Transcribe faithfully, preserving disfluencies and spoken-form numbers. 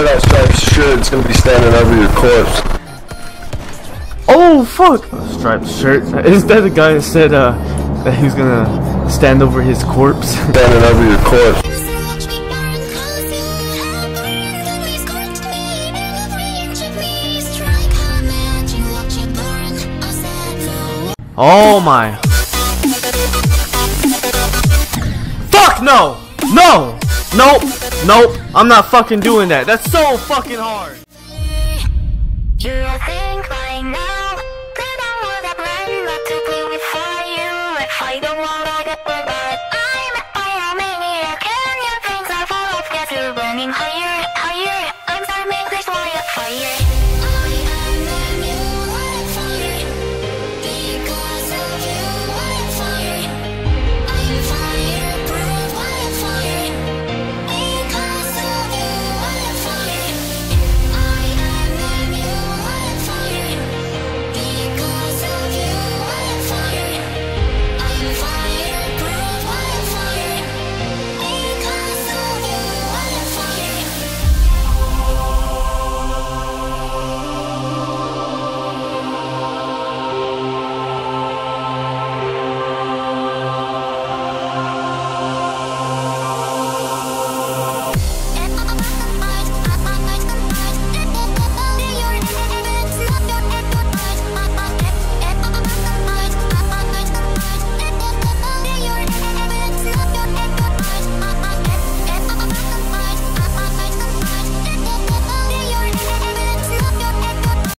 that striped shirt, it's gonna be standing over your corpse. Oh fuck! A striped shirt. Is that the guy that said uh that he was gonna stand over his corpse? Standing over your corpse. Oh my. Fuck no! No! Nope! Nope! I'm not fucking doing that. That's so fucking hard! You think by now